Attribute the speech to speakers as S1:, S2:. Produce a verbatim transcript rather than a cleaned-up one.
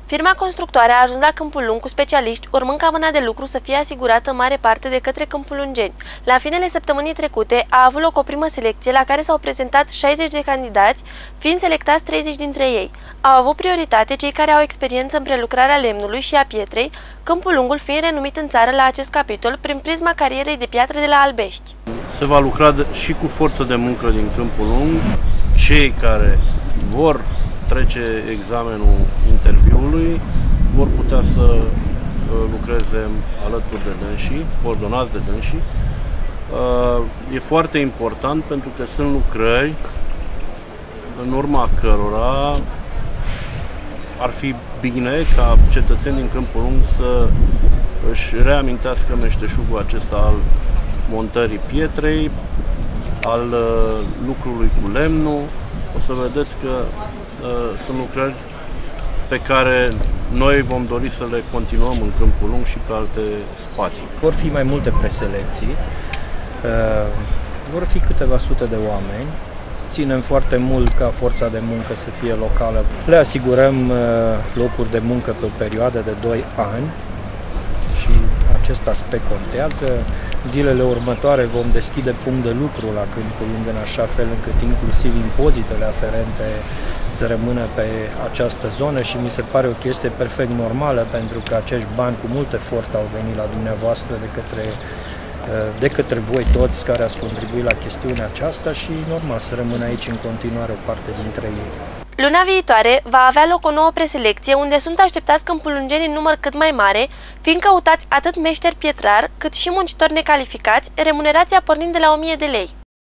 S1: Firma constructoare a ajuns la Câmpul Lung cu specialiști, urmând ca mâna de lucru să fie asigurată în mare parte de către câmpulungeni. La finele săptămânii trecute a avut loc o primă selecție la care s-au prezentat șaizeci de candidați, fiind selectați treizeci dintre ei. Au avut prioritate cei care au experiență în prelucrarea lemnului și a pietrei, Câmpul Lungul fiind renumit în țară la acest capitol prin prisma carierei de piatră de la Albești.
S2: Se va lucra și cu forță de muncă din Câmpul Lung. Cei care vor trece examenul interviului vor putea să lucreze alături de dânsii, coordonați de dânsii. E foarte important pentru că sunt lucrări în urma cărora ar fi bine ca cetățenii din Câmpul Lung să își reamintească meșteșugul acesta al montării pietrei, al lucrului cu lemnul. O să vedeți că uh, sunt lucrări pe care noi vom dori să le continuăm în Câmpul Lung și pe alte spații.
S3: Vor fi mai multe preselecții, uh, vor fi câteva sute de oameni. Ținem foarte mult ca forța de muncă să fie locală. Le asigurăm uh, locuri de muncă pe o perioadă de doi ani și acest aspect contează. Zilele următoare vom deschide punct de lucru la Câmpul Lung în așa fel încât inclusiv impozitele aferente să rămână pe această zonă și mi se pare o chestie perfect normală pentru că acești bani cu mult efort au venit la dumneavoastră de către, de către voi toți care ați contribuit la chestiunea aceasta și normal să rămână aici în continuare o parte dintre ei.
S1: Luna viitoare va avea loc o nouă preselecție unde sunt așteptați câmpulungeni în număr cât mai mare, fiind căutați atât meșteri pietrar cât și muncitori necalificați, remunerația pornind de la o mie de lei.